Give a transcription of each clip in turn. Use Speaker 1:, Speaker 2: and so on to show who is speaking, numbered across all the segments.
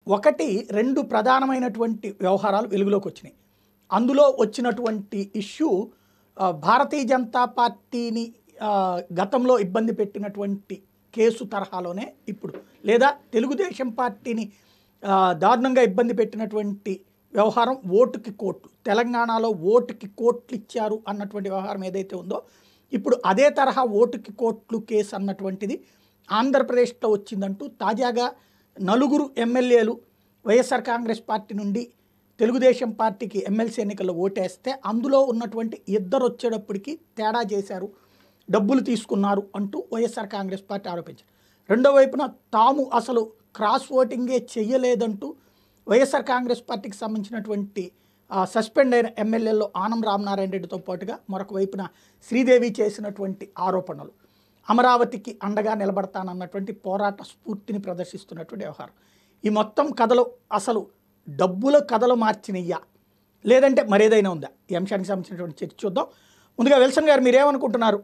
Speaker 1: ఒకటి 2 ప్రధానమైనటువంటి వ్యవహారాలు వెలుగులోకి వచ్చినాయి. అందులో వచ్చినటువంటి ఇష్యూ భారతీయ జనతా పార్టీని గతంలో ఇబ్బంది పెట్టినటువంటి కేసు తరహాలోనే ఇప్పుడు, లేదా తెలుగుదేశం పార్టీని దారుణంగా ఇబ్బంది పెట్టినటువంటి వ్యవహారం ఓటుకి కోట్లు, తెలంగాణలో ఓటుకి కోట్లు ఇచ్చారు అన్నటువంటి వ్యవహారం ఏదైతే ఉందో, ఇప్పుడు అదే తరహా ఓటుకి కోట్లు కేసు అన్నటువంటిది ఆంధ్రప్రదేశ్లో వచ్చిందంటూ తాజాగా 4 ఎమ్మెల్యేలు వైఎస్ఆర్ కాంగ్రెస్ పార్టీ నుండి తెలుగుదేశం పార్టీకి ఎమ్మెల్సీ ఎన్నికల్లో ఓటేస్తే అందులో ఉన్నటువంటి 2 వచ్చేటప్పటికి తేడా చేశారు, డబ్బులు తీసుకున్నారు అంటూ వైఎస్ఆర్ కాంగ్రెస్ పార్టీ ఆరోపించారు. రెండో వైపున తాము అసలు క్రాస్ ఓటింగే చెయ్యలేదంటూ వైఎస్ఆర్ కాంగ్రెస్ పార్టీకి సంబంధించినటువంటి సస్పెండ్ అయిన ఎమ్మెల్యేల్లో ఆనం రామనారాయణ రెడ్డితో పాటుగా మరొక వైపున శ్రీదేవి చేసినటువంటి ఆరోపణలు, అమరావతికి అండగా నిలబడతానన్నటువంటి పోరాట స్ఫూర్తిని ప్రదర్శిస్తున్నటువంటి వ్యవహారం, ఈ మొత్తం కథలు అసలు డబ్బుల కథలు మార్చినయ్యా లేదంటే మరేదైనా ఉందా? ఈ అంశానికి సంబంధించినటువంటి చర్చ చూద్దాం. ముందుగా విల్సన్ గారు మీరేమనుకుంటున్నారు?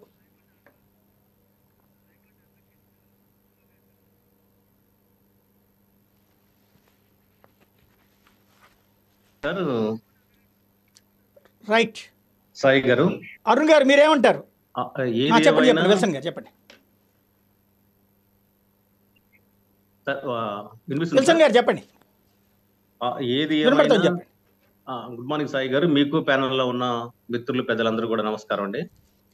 Speaker 1: రైట్
Speaker 2: సాయి గారు,
Speaker 1: అరుణ్ గారు మీరేమంటారు? చెప్పండి విల్సన్ గారు చెప్పండి. విల్సన్ గారు చెప్పండి.
Speaker 2: ఏది గుడ్ మార్నింగ్ సాయి గారు, మీకు ప్యానెల్లో ఉన్న మిత్రులు పెద్దలందరూ కూడా నమస్కారం అండి.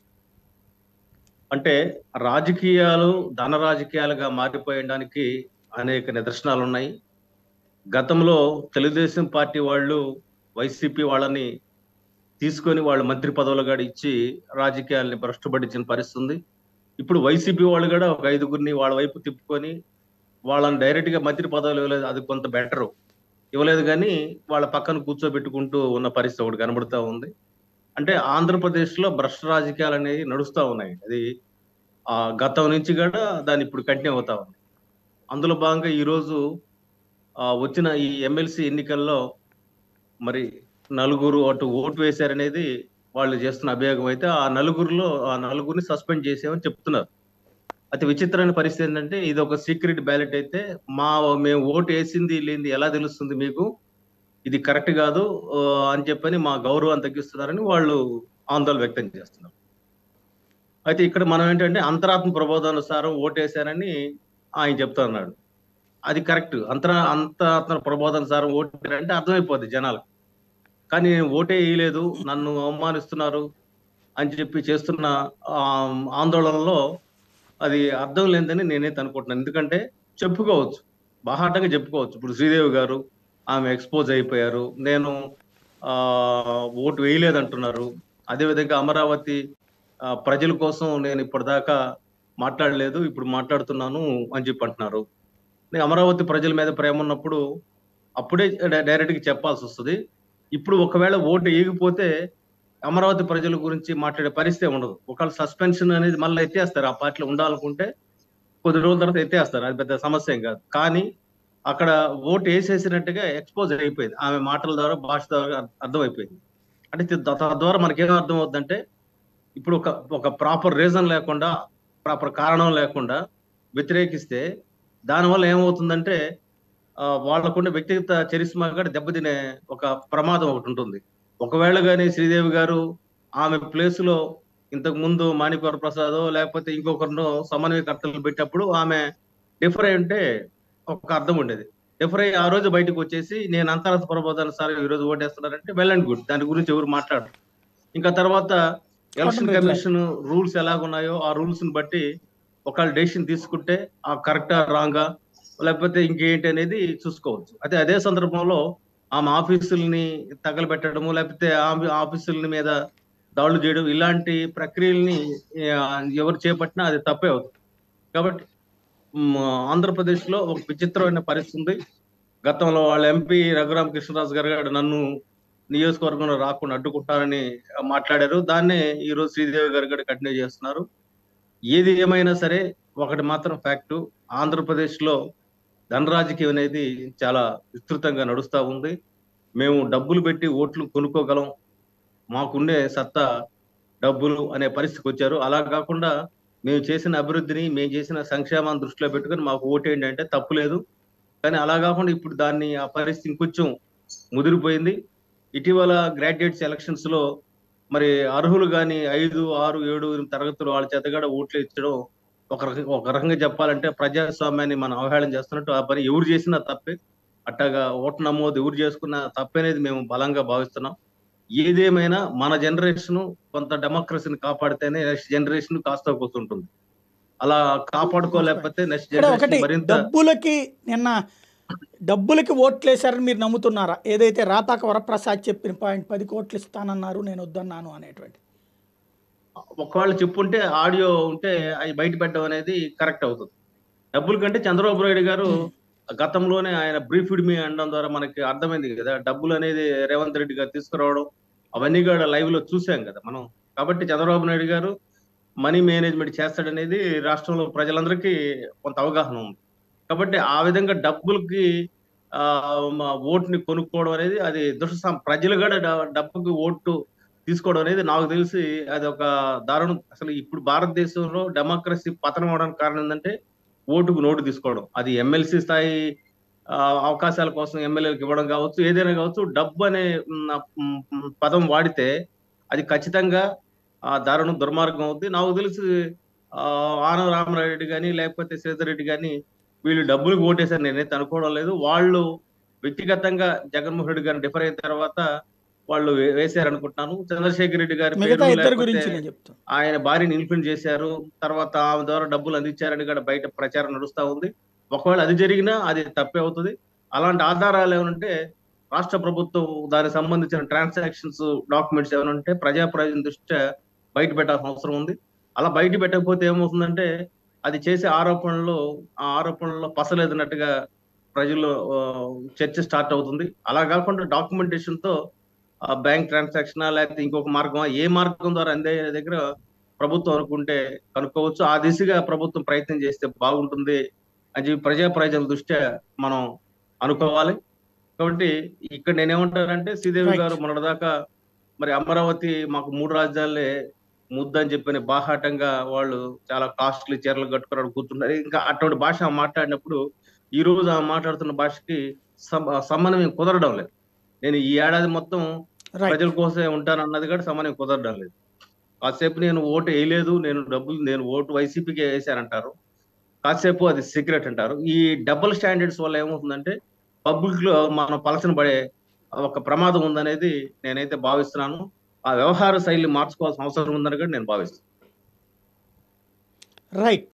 Speaker 2: అంటే రాజకీయాలు ధన రాజకీయాలుగా మారిపోయడానికి అనేక నిదర్శనాలు ఉన్నాయి. గతంలో తెలుగుదేశం పార్టీ వాళ్ళు వైసీపీ వాళ్ళని తీసుకొని వాళ్ళు మంత్రి పదవులు కూడా ఇచ్చి రాజకీయాలని భ్రష్టుపట్టించిన పరిస్థితి ఉంది. ఇప్పుడు వైసీపీ వాళ్ళు కూడా ఒక 5గురిని వాళ్ళ వైపు తిప్పుకొని వాళ్ళని డైరెక్ట్ గా మంత్రి పదవులు ఇవ్వలేదు, అది కొంత బెటరు, ఇవ్వలేదు కానీ వాళ్ళ పక్కన కూర్చోబెట్టుకుంటూ ఉన్న పరిస్థితి ఒకటి కనబడుతూ ఉంది. అంటే ఆంధ్రప్రదేశ్ లో భ్రష్ట రాజకీయాలు అనేవి నడుస్తూ ఉన్నాయి. అది గతం నుంచి కూడా దాన్ని ఇప్పుడు కంటిన్యూ అవుతా ఉంది. అందులో భాగంగా ఈరోజు వచ్చిన ఈ ఎమ్మెల్సీ ఎన్నికల్లో మరి 4 అటు ఓటు వేశారనేది వాళ్ళు చేస్తున్న అభియోగం. అయితే ఆ 4గురిని సస్పెండ్ చేసామని చెప్తున్నారు. అతి విచిత్రమైన పరిస్థితి ఏంటంటే, ఇది ఒక సీక్రెట్ బ్యాలెట్ అయితే మేము ఓటు వేసింది లేనిది ఎలా తెలుస్తుంది మీకు, ఇది కరెక్ట్ కాదు అని చెప్పని మా గౌరవాన్ని తగ్గిస్తున్నారని వాళ్ళు ఆందోళన వ్యక్తం చేస్తున్నారు. అయితే ఇక్కడ మనం ఏంటంటే అంతరాత్మ ప్రబోధానుసారం ఓటేశారని ఆయన చెప్తా ఉన్నాడు. అది కరెక్ట్, అంతరాత్మ ప్రబోధానుసారం ఓటేశారంటే అర్థమైపోద్ది జనాలకు. కానీ నేను ఓటే వేయలేదు, నన్ను అవమానిస్తున్నారు అని చెప్పి చేస్తున్న ఆందోళనలో అది అర్థం లేదని నేనైతే అనుకుంటున్నాను. ఎందుకంటే చెప్పుకోవచ్చు, బాహాటంగా చెప్పుకోవచ్చు. ఇప్పుడు శ్రీదేవి గారు ఆమె ఎక్స్పోజ్ అయిపోయారు, నేను ఓటు వేయలేదంటున్నారు. అదేవిధంగా అమరావతి ప్రజల కోసం నేను ఇప్పటిదాకా మాట్లాడలేదు, ఇప్పుడు మాట్లాడుతున్నాను అని చెప్పి అంటున్నారు. అమరావతి ప్రజల మీద ప్రేమ ఉన్నప్పుడు అప్పుడే డైరెక్ట్గా చెప్పాల్సి వస్తుంది. ఇప్పుడు ఒకవేళ ఓటు వేయకపోతే అమరావతి ప్రజల గురించి మాట్లాడే పరిస్థితి ఉండదు. ఒకవేళ సస్పెన్షన్ అనేది మళ్ళీ ఎత్తేస్తారు, ఆ పార్టీలో ఉండాలనుకుంటే కొద్ది రోజుల తర్వాత ఎత్తేస్తారు, అది పెద్ద సమస్య ఏం కాదు. కానీ అక్కడ ఓటు వేసేసినట్టుగా ఎక్స్పోజ్ అయిపోయింది, ఆమె మాటల ద్వారా భాష ద్వారా అర్థమైపోయింది. అంటే తద్వారా మనకేం అర్థం అవుతుందంటే, ఇప్పుడు ఒక ప్రాపర్ రీజన్ లేకుండా, ప్రాపర్ కారణం లేకుండా వ్యతిరేకిస్తే దానివల్ల ఏమవుతుందంటే వాళ్ళకుండే వ్యక్తిగత చరిస్మా కూడా దెబ్బతినే ఒక ప్రమాదం ఒకటి ఉంటుంది. ఒకవేళ కానీ శ్రీదేవి గారు ఆమె ప్లేస్ లో ఇంతకు ముందు మాణిక్వర ప్రసాద్ లేకపోతే ఇంకొకరినో సమన్వయకర్తలు పెట్టినప్పుడు ఆమె డిఫర్ అయి ఉంటే ఒక అర్థం ఉండేది. డిఫర్ అయ్యి ఆ రోజు బయటకు వచ్చేసి నేను అంతరాత్మ ప్రబోధాన్ని సార్ ఈ రోజు ఓటేస్తున్నారంటే వెల్ అండ్ గుడ్, దాని గురించి ఎవరు మాట్లాడరు. ఇంకా తర్వాత ఎలక్షన్ కమిషన్ రూల్స్ ఎలాగున్నాయో ఆ రూల్స్ ని బట్టి ఒకవేళ డెసిషన్ తీసుకుంటే ఆ కరెక్టా రాంగా లేకపోతే ఇంకేంటి అనేది చూసుకోవచ్చు. అదే సందర్భంలో ఆమె ఆఫీసుల్ని తగలబెట్టడము లేకపోతే ఆఫీసుల మీద దాడులు చేయడం ఇలాంటి ప్రక్రియల్ని ఎవరు చేపట్టినా అది తప్పే అవుతుంది. కాబట్టి ఆంధ్రప్రదేశ్ లో ఒక విచిత్రమైన పరిస్థితి ఉంది. గతంలో వాళ్ళ ఎంపీ రఘురామకృష్ణరాజు గారు నన్ను నియోజకవర్గంలో రాకుండా అడ్డుకుంటారని మాట్లాడారు, దాన్నే ఈ రోజు శ్రీదేవి గారు కూడా కంటిన్యూ చేస్తున్నారు. ఏది ఏమైనా సరే ఒకటి మాత్రం ఫ్యాక్టు, ఆంధ్రప్రదేశ్ లో ధన రాజకీయం అనేది చాలా విస్తృతంగా నడుస్తూ ఉంది. మేము డబ్బులు పెట్టి ఓట్లు కొనుక్కోగలం, మాకుండే సత్తా డబ్బులు అనే పరిస్థితికి వచ్చారు. అలా కాకుండా మేము చేసిన అభివృద్ధిని, మేము చేసిన సంక్షేమాన్ని దృష్టిలో పెట్టుకుని మాకు ఓటేయండి అంటే తప్పు లేదు. కానీ అలా కాకుండా ఇప్పుడు దాన్ని ఆ పరిస్థితి ఇంకొంచెం ముదిరిపోయింది. ఇటీవల గ్రాడ్యుయేట్స్ ఎలక్షన్స్ లో మరి అర్హులు కానీ 5, 6, 7 తరగతులు వాళ్ళ చేత కూడా ఓట్లు ఇచ్చడం ఒక రకంగా చెప్పాలంటే ప్రజాస్వామ్యాన్ని మనం అవహేళన చేస్తున్నట్టు. ఆ పని ఎవరు చేసినా తప్పే. అట్టాగా ఓటు నమోదు ఎవరు చేసుకున్నా తప్పనేది మేము బలంగా భావిస్తున్నాం. ఏదేమైనా మన జనరేషన్ కొంత డెమోక్రసీని కాపాడితేనే నెక్స్ట్ జనరేషన్ కాస్త కూర్చుంటుంది. అలా
Speaker 1: మంచి పాయింట్.
Speaker 2: కాపాడుకోలేకపోతే నెక్స్ట్
Speaker 1: ఇక్కడ ఒకటి,
Speaker 2: జనరేషన్ మరింత
Speaker 1: డబ్బులకి ఓట్లేశారని మీరు నమ్ముతున్నారా? ఏదైతే రాపాక వరప్రసాద్ చెప్పిన పాయింట్ 10 కోట్లు ఇస్తానన్నారు, నేను వద్దన్నాను అనేటువంటి.
Speaker 2: ఒకవేళ చెప్పుంటే ఆడియో ఉంటే అవి బయట పెట్టడం అనేది కరెక్ట్ అవుతుంది. డబ్బుల కంటే చంద్రబాబు నాయుడు గారు గతంలోనే ఆయన బ్రీఫ్డ్ మీ అనడం ద్వారా మనకి అర్థమైంది కదా, డబ్బులు అనేది రేవంత్ రెడ్డి గారు తీసుకురావడం అవన్నీ కూడా లైవ్ లో చూసాం కదా మనం. కాబట్టి చంద్రబాబు నాయుడు గారు మనీ మేనేజ్మెంట్ చేస్తాడనేది రాష్ట్రంలో ప్రజలందరికీ కొంత అవగాహన ఉంది. కాబట్టి ఆ విధంగా డబ్బులకి ఆ ఓటుని కొనుక్కోవడం అనేది అది ప్రజలు కూడా డబ్బుకి ఓటు తీసుకోవడం అనేది నాకు తెలిసి అది ఒక దారుణం. అసలు ఇప్పుడు భారతదేశంలో డెమోక్రసీ పతనం అవడానికి కారణం ఏంటంటే ఓటుకు నోటు తీసుకోవడం. అది ఎమ్మెల్సీ స్థాయి ఆ, అవకాశాల కోసం ఎమ్మెల్యేలకు ఇవ్వడం కావచ్చు, ఏదైనా కావచ్చు. డబ్బు అనే పదం వాడితే అది ఖచ్చితంగా దారుణం, దుర్మార్గం అవుద్ది. నాకు తెలిసి ఆ ఆనవ రామరెడ్డి కానీ లేకపోతే శ్రీధర్ రెడ్డి కానీ వీళ్ళు డబ్బులకు ఓటేశారు నేనైతే అనుకోవడం లేదు. వాళ్ళు వ్యక్తిగతంగా జగన్మోహన్ రెడ్డి గారిని డిఫర్ అయిన తర్వాత వాళ్ళు వేశారనుకుంటున్నాను. చంద్రశేఖర్ రెడ్డి గారి
Speaker 1: మిగతా
Speaker 2: పేరు
Speaker 1: ఇద్దరి
Speaker 2: లేకపోతే
Speaker 1: గురించి నేను చెప్తాను.
Speaker 2: ఆయన భార్యని ఇన్ఫ్లుయెన్స్ చేశారు, తర్వాత ఆమె ద్వారా డబ్బులు అందించారని కూడా బయట ప్రచారం నడుస్తా ఉంది. ఒకవేళ అది జరిగినా అది తప్పే అవుతుంది. అలాంటి ఆధారాలు ఏమంటే రాష్ట్ర ప్రభుత్వం దానికి సంబంధించిన ట్రాన్సాక్షన్స్ డాక్యుమెంట్స్ ఏమైనా ఉంటే ప్రజా ప్రయోజనం దృష్ట్యా బయట పెట్టాల్సిన అవసరం ఉంది. అలా బయట పెట్టకపోతే ఏమవుతుందంటే అది చేసే ఆరోపణలు ఆ ఆరోపణల్లో పసలేదన్నట్టుగా ప్రజల్లో చర్చ స్టార్ట్ అవుతుంది. అలా కాకుండా డాక్యుమెంటేషన్ తో బ్యాంక్ ట్రాన్సాక్షన్ లేకపోతే ఇంకొక మార్గం, ఏ మార్గం ద్వారా అందే దగ్గర ప్రభుత్వం అనుకుంటే కనుక్కోవచ్చు. ఆ దిశగా ప్రభుత్వం ప్రయత్నం చేస్తే బాగుంటుంది అని చెప్పి ప్రజా ప్రయోజనాల దృష్ట్యా మనం అనుకోవాలి. కాబట్టి ఇక్కడ నేనేమంటానంటే శ్రీదేవి
Speaker 1: రైట్.
Speaker 2: గారు మొన్నటిదాకా మరి అమరావతి మాకు 3 రాజధానులే ముద్దని చెప్పని బాహాటంగా వాళ్ళు చాలా కాస్ట్లీ చీరలు కట్టుకుని కూర్చున్నారు. ఇంకా అటువంటి భాష మాట్లాడినప్పుడు ఈ రోజు ఆమె మాట్లాడుతున్న భాషకి సమన్వయం కుదరడం లేదు. నేను ఈ ఏడాది మొత్తం
Speaker 1: రైట్.
Speaker 2: ప్రజల కోసమే ఉంటానన్నది కూడా సమన్వయం కుదరడం లేదు. కాసేపు నేను ఓటు వేయలేదు, నేను ఓటు వైసీపీకి వేశానంటారు. కాసేపు అది సీక్రెట్ అంటారు. ఈ డబుల్ స్టాండర్డ్స్ వల్ల ఏమవుతుందంటే పబ్లిక్ లో మనం పలసన పడే ఒక ప్రమాదం ఉందనేది నేనైతే భావిస్తున్నాను. ఆ వ్యవహార శైలి మార్చుకోవాల్సిన అవసరం ఉందని కూడా నేను భావిస్తున్నాను.
Speaker 1: రైట్.